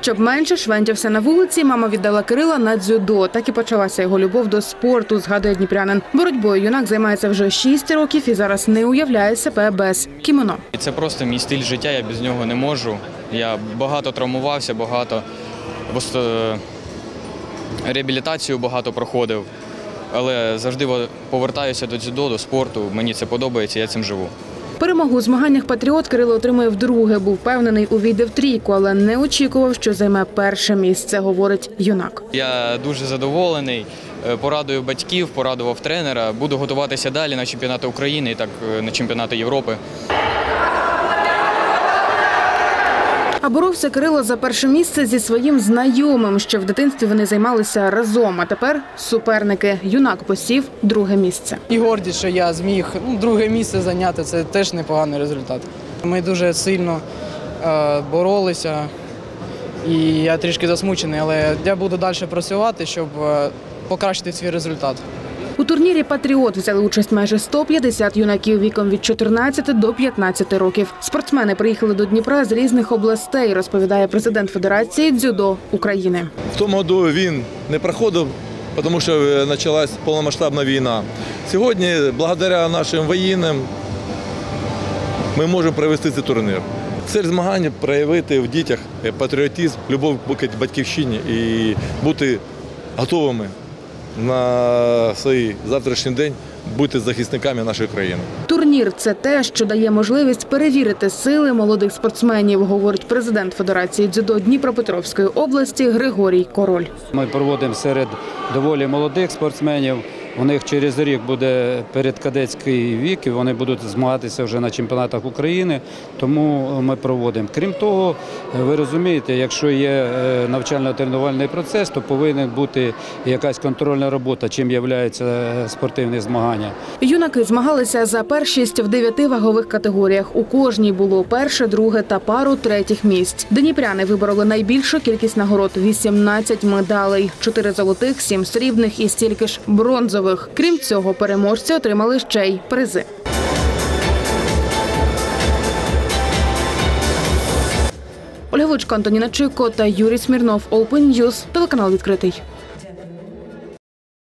Щоб менше швентявся на вулиці, мама віддала Кирила на дзюдо. Так і почалася його любов до спорту, згадує дніпрянин. Боротьбою юнак займається вже 6 років і зараз не уявляє себе без кімоно. Це просто мій стиль життя, я без нього не можу. Я багато травмувався, реабілітацію багато проходив. Але завжди повертаюся до дзюдо, до спорту. Мені це подобається, я цим живу. Перемогу у змаганнях «Патріот» Кирило отримує вдруге. Був впевнений, увійде в трійку, але не очікував, що займе перше місце, говорить юнак. Я дуже задоволений, порадую батьків, порадував тренера. Буду готуватися далі на чемпіонати України і так на чемпіонати Європи. А боровся Кирило за перше місце зі своїм знайомим. Ще в дитинстві вони займалися разом, а тепер суперники. Юнак посів друге місце. І гордість, що я зміг друге місце зайняти, це теж непоганий результат. Ми дуже сильно боролися, і я трішки засмучений, але я буду далі працювати, щоб покращити свій результат. У турнірі «Патріот» взяли участь майже 150 юнаків віком від 14 до 15 років. Спортсмени приїхали до Дніпра з різних областей, розповідає президент Федерації дзюдо України. В тому році він не проходив, тому що почалась повномасштабна війна. Сьогодні, благодаря нашим воїнам, ми можемо провести цей турнір. Цель змагань – проявити в дітях патріотизм, любов к батьківщині і бути готовими на свій завтрашній день бути захисниками нашої країни. Турнір – це те, що дає можливість перевірити сили молодих спортсменів, говорить президент Федерації дзюдо Дніпропетровської області Григорій Король. Ми проводимо серед доволі молодих спортсменів. У них через рік буде передкадетський вік, і вони будуть змагатися вже на чемпіонатах України, тому ми проводимо. Крім того, ви розумієте, якщо є навчально-тренувальний процес, то повинна бути якась контрольна робота, чим являються спортивні змагання. Юнаки змагалися за першість в 9 вагових категоріях. У кожній було перше, друге та пару третіх місць. Дніпряни вибороли найбільшу кількість нагород – 18 медалей. 4 золотих, 7 срібних і стільки ж бронзових. Крім цього, переможці отримали ще й призи. Ольга Вичко, Антоніна Чийко та Юрій Смірнов. Open News, телеканал «Відкритий».